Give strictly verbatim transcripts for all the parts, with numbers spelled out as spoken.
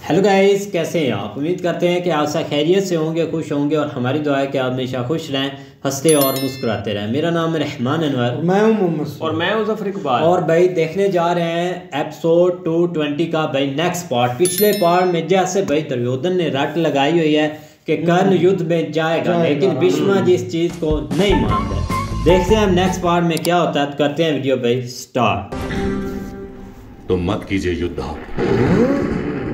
Hello guys, कैसे हैं आप। उम्मीद करते हैं कि आप सब खैरियत से होंगे, खुश होंगे और हमारी दुआ है कि आप हमेशा खुश रहें, हंसते और मुस्कुराते रहें। मेरा नाम है रहमान अनवर, मैं हूं मोहम्मद और मैं हूं ज़फर इकबाल। और भाई देखने जा रहे हैं एपिसोड टू ट्वेंटी का भाई नेक्स्ट पार्ट। पिछले पार्ट में जैसे भाई दुर्योधन ने रट लगाई हुई है कि कर्ण युद्ध में जाएगा, लेकिन भीष्म जी इस चीज़ को नहीं मान रहे। देखते हैं हम नेक्स्ट पार्ट में क्या होता है। करते हैं वीडियो भाई स्टार्ट। तुम मत कीजिए युद्ध।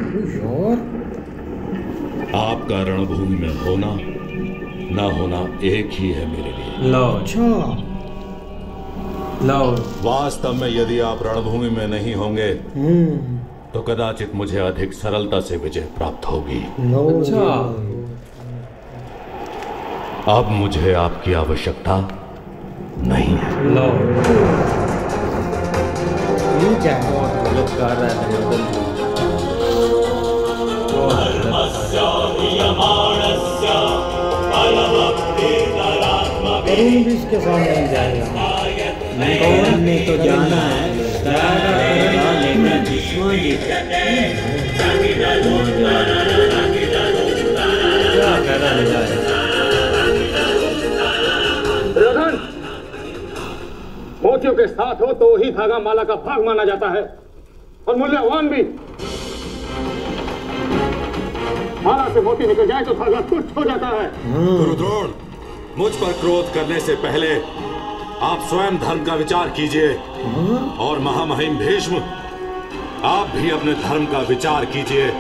आपका रणभूमि में होना ना होना एक ही है मेरे लिए। लो अच्छा लो वास्तव में यदि आप रणभूमि में नहीं होंगे तो कदाचित मुझे अधिक सरलता से विजय प्राप्त होगी। अच्छा अब मुझे आपकी आवश्यकता नहीं है। लो ये क्या है? बहुत गलत कर रहा है दुर्योधन। करुण भी इसके सामने नहीं जाएगा। कौन ने तो जाना है, लेकिन भीष्म जी क्या कहना ले जाए। दुर्योधन, मोतियों के साथ हो तो ही धागा माला का भाग माना जाता है और मूल्यवान भी। माला से मोती निकल जाए तो धागा तुच्छ हो जाता है। गुरुद्रोण, मुझ पर क्रोध करने से पहले आप स्वयं धर्म का विचार कीजिए, और महामहिम भीष्म आप भी अपने धर्म का विचार कीजिए।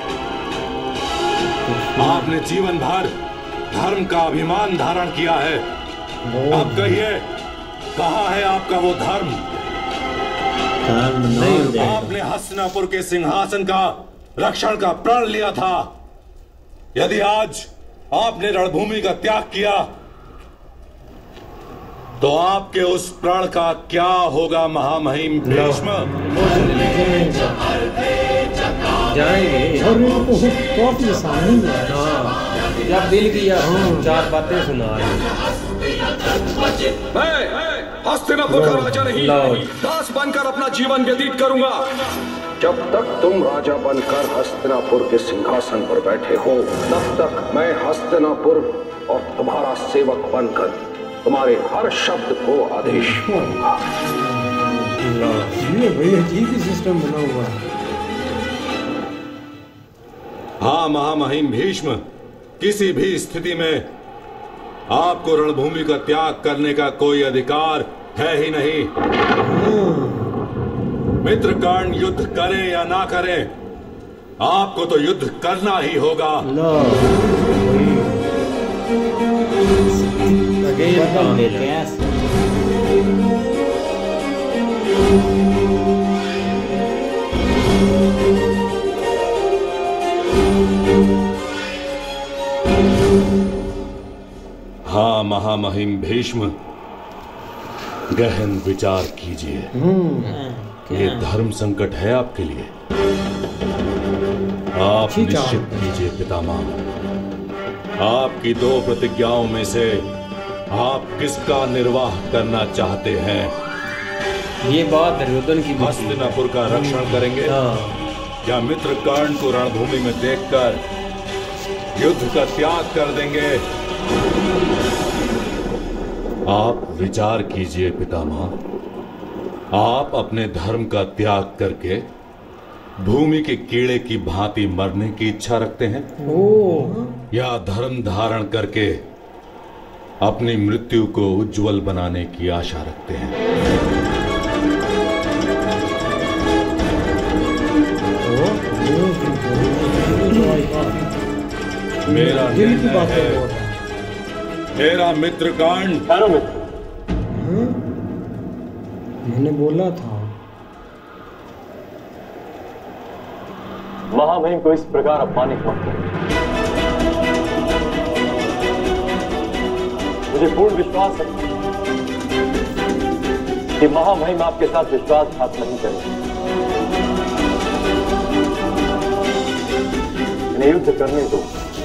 आपने जीवन भर धर्म का अभिमान धारण किया है, अब कहिए कहाँ है आपका वो धर्म? आपने हस्तिनापुर के सिंहासन का रक्षण का प्रण लिया था। यदि आज आपने रणभूमि का त्याग किया तो आपके उस प्रण का क्या होगा महामहिम भीष्म? जाएंगे और मेरे को काफी आसानी है। हाँ, जब दिल किया चार बातें सुना। हस्तिनापुर का राजा नहीं, दास बनकर अपना जीवन व्यतीत करूंगा। जब तक तुम राजा बनकर हस्तिनापुर के सिंहासन पर बैठे हो, तब तक मैं हस्तिनापुर और तुम्हारा सेवक बनकर तुम्हारे हर शब्द को आदेश करूंगा। ये भाई अजीब ही सिस्टम बना हुआ है। हाँ महामहिम भीष्म, किसी भी स्थिति में आपको रणभूमि का त्याग करने का कोई अधिकार है ही नहीं। मित्र कर्ण युद्ध करे या ना करे, आपको तो युद्ध करना ही होगा। बदल देते हैं। हाँ महामहिम भीष्म, गहन विचार कीजिए। ये धर्म संकट है आपके लिए। आप निश्चित कीजिए पितामह, आपकी दो प्रतिज्ञाओं में से आप किसका निर्वाह करना चाहते हैं? ये बात दुर्योधन की। हस्तिनापुर का रक्षण करेंगे या मित्र कर्ण को रणभूमि में देखकर युद्ध का त्याग कर देंगे? आप विचार कीजिए पितामह, आप अपने धर्म का त्याग करके भूमि के कीड़े की भांति मरने की इच्छा रखते हैं, या धर्म धारण करके अपनी मृत्यु को उज्जवल बनाने की आशा रखते हैं? मेरा दिल की निर्णय बात है, है। मेरा मित्र कर्ण। मैंने बोला था महामहिम को इस प्रकार अपमानित मत करो। मुझे पूर्ण विश्वास है कि महामहिम आपके साथ विश्वासघात नहीं करेंगे। इन्हें युद्ध करने दो,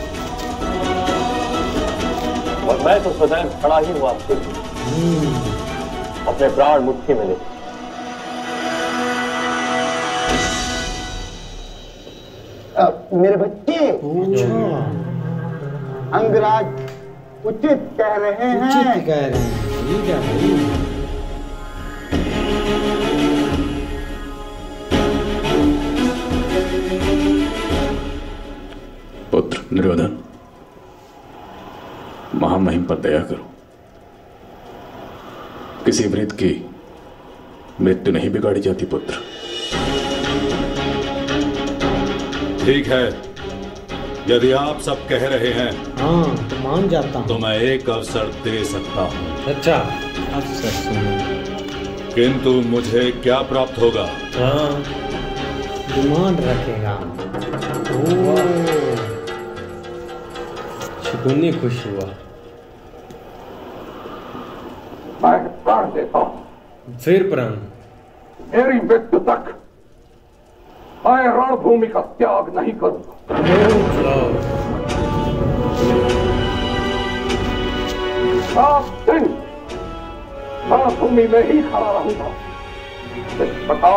और मैं तो सदैव खड़ा ही हूं आपके लिए, अपने प्राण मुट्ठी में लेकर। मेरे बच्चे। अंगराज उचित कह रहे हैं। उचित कह रहे हैं। ठीक है भाई। पुत्र दुर्योधन, महामहिम पर दया करो। किसी वृद्ध की मृत्यु नहीं बिगाड़ी जाती पुत्र। ठीक है, यदि आप सब कह रहे हैं हाँ तो मान जाता हूँ। तो मैं एक अवसर दे सकता हूँ। अच्छा अवसर सुनो। किंतु मुझे क्या प्राप्त होगा? हाँ डिमांड रखेगा। शकुनी खुश हुआ। मैं प्राण देता हूं। फिर प्राण। मेरी मृत्यु तक मैं रणभूमि का त्याग नहीं करूंगा। सात दिन रणभूमि में ही खड़ा रहूंगा। इस प्रकार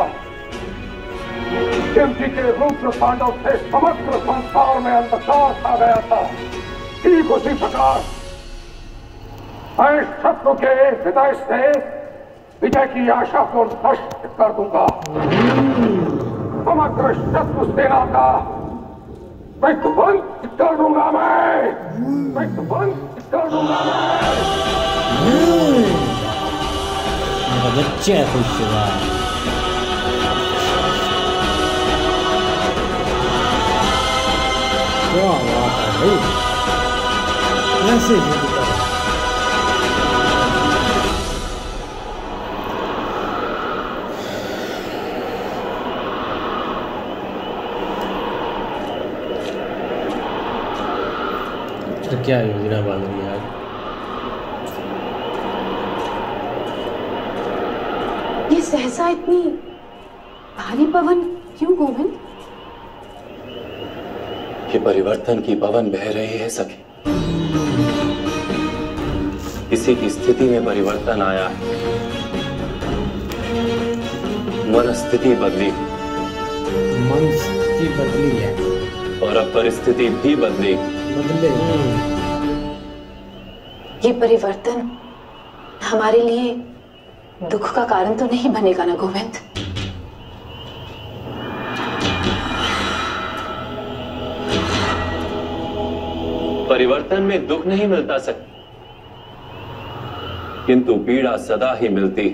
शिव जी के रुद्र तांडव से समग्र संसार में अंधकार छा गया था, ठीक उसी प्रकार मैं शत्रु के हृदय से विजय की आशा को नष्ट कर दूंगा। समग्र शत्रु सेना का विध्वंस कर दूंगा मैं। विध्वंस कर दूंगा मैं। मेरा बच्चा खुश हुआ। क्या बात है भाई, ऐसे युद्ध करो। तो क्या योजना बन रही है आज? ये सहसा इतनी भारी पवन क्यों गोविंद? ये परिवर्तन की पवन बह रही है सखी। किसी की स्थिति में परिवर्तन आया है, मन स्थिति बदली, मन स्थिति बदली है और अब परिस्थिति भी बदली। बदले। ये परिवर्तन हमारे लिए दुख का कारण तो नहीं बनेगा ना गोविंद? परिवर्तन में दुख नहीं मिलता सके, किंतु पीड़ा सदा ही मिलती।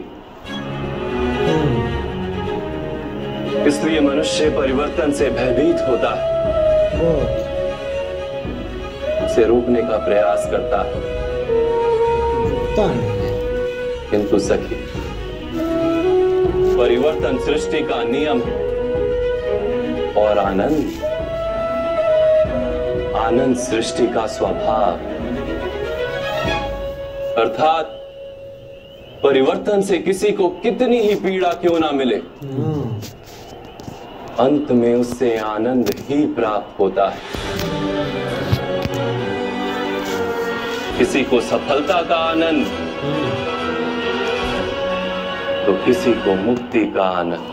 इसलिए मनुष्य परिवर्तन से भयभीत होता है, उसे रोकने का प्रयास करता है। किंतु सखी, परिवर्तन सृष्टि का नियम है और आनंद आनंद सृष्टि का स्वभाव। अर्थात परिवर्तन से किसी को कितनी ही पीड़ा क्यों ना मिले, अंत में उससे आनंद ही प्राप्त होता है। किसी को सफलता का आनंद तो किसी को मुक्ति का आनंद।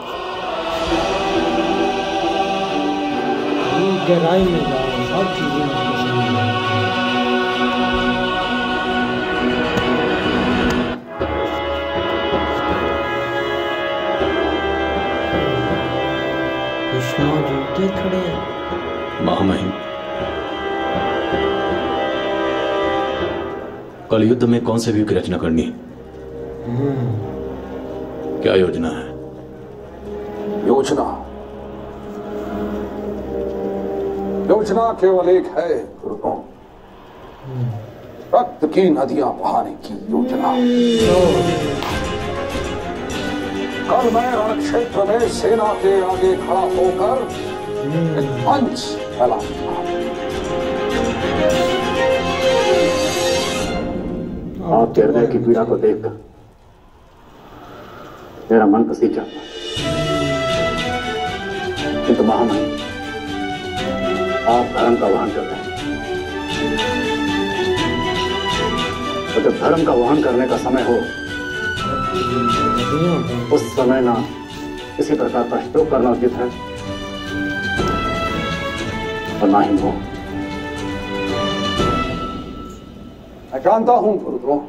गहराई में जाओ, सब चीजें मुझको समझ में आती हैं। भीष्मा जी के खड़े हैं। महामहिम, कल युद्ध में कौन से व्यू की रचना करनी है? क्या योजना है? योजना योजना केवल एक है गुरुओं, रक्त की नदियां बहाने की योजना। कल मैं रण क्षेत्र में सेना के आगे खड़ा होकर एक मंच फैलाऊंगा। आपके हृदय की पीड़ा को देखकर मेरा मन पसीज जाता है, किंतु महामहिम, आप धर्म का वहन करते हैं, तो जब धर्म का वहन करने का समय हो उस समय ना किसी प्रकार का शोक करना उचित है नहीं हो। मैं जानता हूं गुरुद्रोह,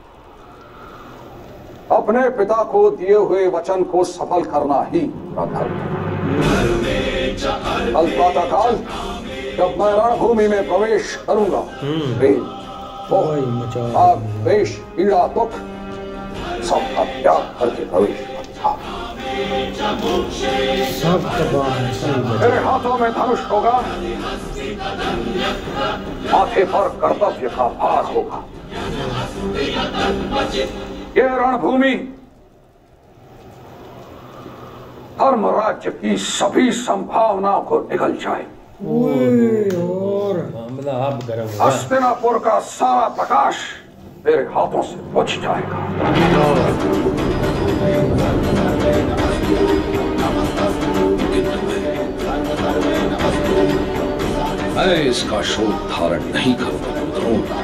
अपने पिता को दिए हुए वचन को सफल करना ही मेरा धर्म है। कल प्रातः काल जब मैं रणभूमि में प्रवेश करूंगा, आप द्वेष, पीड़ा, दुख सबका त्याग करके प्रवेश करूंगा। मेरे हाथों में धनुष होगा, माथे पर कर्तव्य का भार होगा। ये रणभूमि धर्म राज्य की सभी संभावनाओं को निगल जाए और मामला आप गर्म होगा। हस्तिनापुर का सारा प्रकाश मेरे हाथों से बुझ जाएगा। मैं इसका शोध धारण नहीं करूंगा।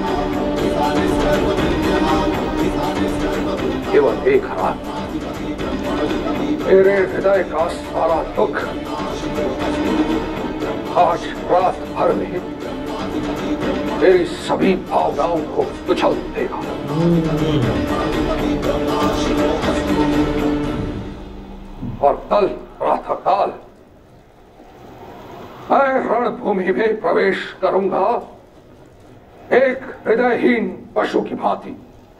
केवल एक रात मेरे हृदय का सारा दुख आज रात भर में मेरी सभी भावनाओं को कुचल देगा। और कल प्रातःकाल मैं रणभूमि में प्रवेश करूंगा एक हृदयहीन पशु की भांति,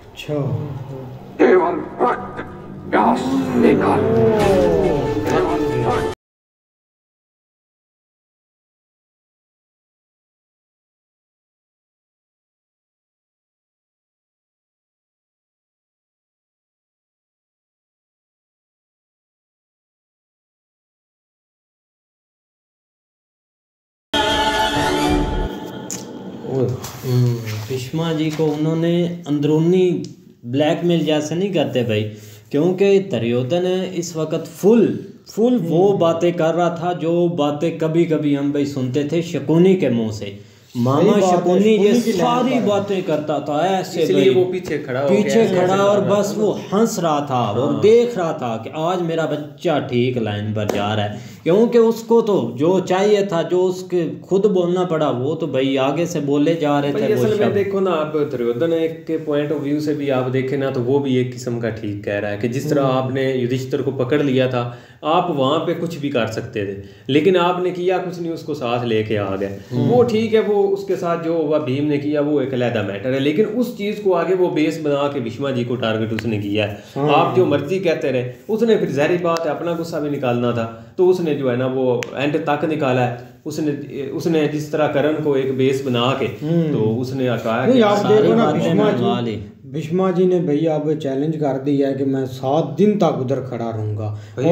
केवल रक्त प्यास लेकर। भीष्मा जी को उन्होंने अंदरूनी ब्लैकमेल जैसे नहीं करते भाई, क्योंकि दुर्योधन इस वक्त फुल फुल वो बातें कर रहा था जो बातें कभी कभी हम भाई सुनते थे शकुनी के मुंह से। मामा शकुनी ये सारी बातें करता था ऐसे, इसलिए वो पीछे खड़ा पीछे खड़ा और बस वो हंस रहा था और देख रहा था कि आज मेरा बच्चा ठीक लाइन पर जा रहा है, क्योंकि उसको तो जो चाहिए था, जो उसके खुद बोलना पड़ा, वो तो भाई आगे से बोले जा रहे थे। असल में देखो ना, आप दुर्योधन एक के पॉइंट ऑफ व्यू से भी आप देखें ना, तो वो भी एक किस्म का ठीक कह रहा है कि जिस तरह आपने युधिष्ठिर को पकड़ लिया था, आप वहाँ पे कुछ भी कर सकते थे, लेकिन आपने किया कुछ नहीं, उसको साथ लेके आ गए। वो ठीक है, वो उसके साथ जो हुआ भीम ने किया वो एक अलग मैटर है, लेकिन उस चीज़ को आगे वो बेस बना के भीष्मा जी को टारगेट उसने किया है। आप जो मर्जी कहते रहे, उसने फिर ज़ाहिर बात है अपना गुस्सा भी निकालना था, तो उसने जो है ना वो एंड तक निकाला है। उसने उसने जिस तरह करण को एक बेस बना के, तो उसने कहा कि आप देखो ना भीष्मा जी भीष्मा जी ने भैया अब चैलेंज कर दिया है कि मैं सात दिन तक उधर खड़ा रहूंगा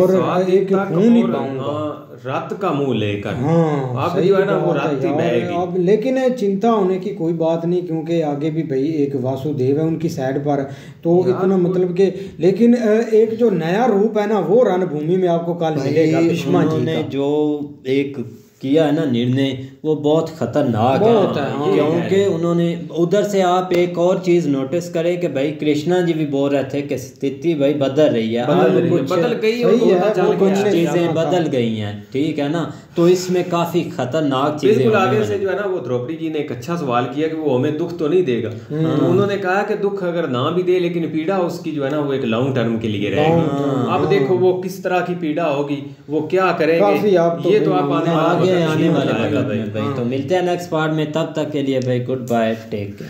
और एक खून ही पाऊंगा रात का मुंह लेकर। हाँ, आप जो है ना वो रात ही बहेगी। अब लेकिन चिंता होने की कोई बात नहीं, क्योंकि आगे भी भाई एक वासुदेव है उनकी साइड पर, तो इतना मतलब कि, लेकिन एक जो नया रूप है ना वो रणभूमि में आपको कल मिलेगा। भीष्मा जी ने जो एक किया है ना निर्णय, वो बहुत खतरनाक है, है क्योंकि उन्होंने उधर से आप एक और चीज नोटिस करें कि भाई कृष्णा जी भी बोल रहे थे कि स्थिति भाई बदल रही है, बदल, कुछ बदल गई है, कुछ चीजें बदल गई हैं, ठीक है ना, तो इसमें काफी खतरनाक चीजें। बिल्कुल आगे से जो है ना वो द्रौपदी जी ने एक अच्छा सवाल किया कि वो हमें दुख तो नहीं देगा, तो उन्होंने कहा कि दुख अगर ना भी दे, लेकिन पीड़ा उसकी जो है ना वो एक लॉन्ग टर्म के लिए रहेगी। अब देखो वो किस तरह की पीड़ा होगी, वो क्या करेंगे, ये तो आप आने आने वाले वक्त में भाई। तो मिलते हैं नेक्स्ट पार्ट में, तब तक के लिए भाई गुड बाय, टेक केयर।